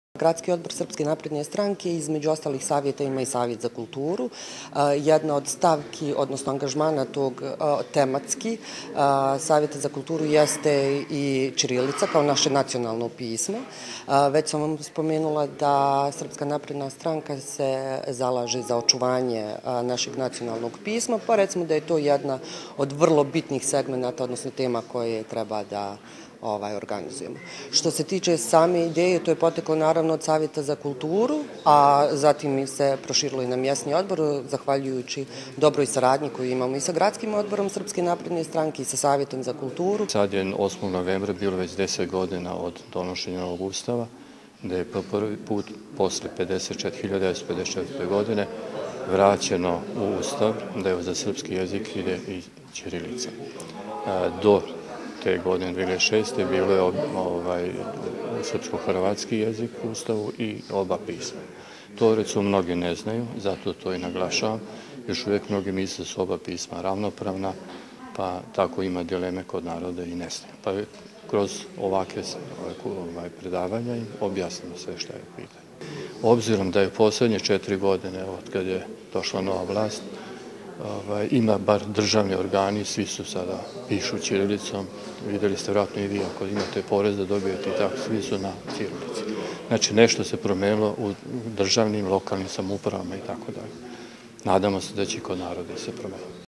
Gradski odbor Srpske napredne stranke između ostalih savjeta ima i Savjet za kulturu. Jedna od stavki, odnosno angažmana tog tematski Savjeta za kulturu jeste i ćirilica kao naše nacionalno pismo. Već sam vam spomenula da Srpska napredna stranka se zalaže za očuvanje našeg nacionalnog pisma, pa recimo da je to jedna od vrlo bitnih segmenata, odnosno tema koje treba da organizujemo. Što se tiče same ideje, to je poteklo naravno od Savjeta za kulturu, a zatim se proširilo i na mjesni odbor, zahvaljujući dobroj saradnji koju imamo i sa Gradskim odborom Srpske napredne stranke i sa Savjetom za kulturu. Sad je 8. novembra bilo već 10 godina od donošenja ovog ustava, da je po prvi put posle 1954. godine vraćeno u ustav da je za srpski jezik ide i ćirilica. Do te godine 2006. bilo je srpsko-hrvatski jezik u ustavu i oba pisma. To recimo mnogi ne znaju, zato to i naglašavam. Još uvijek mnogi misle da su oba pisma ravnopravna, pa tako ima dileme kod naroda i ne znaju. Pa kroz ovakve predavanja im objasnimo sve što je pitanje. Obzirom da je posljednje 4 godine, od kad je došla nova vlast, ima bar državni organi, svi su sada pišu ćirilicom, vidjeli ste vjerojatno i vi ako imate porez da dobijete i tako, svi su na ćirilici. Znači nešto se promenilo u državnim, lokalnim samoupravama i tako dalje. Nadamo se da će i kod naroda se promeniti.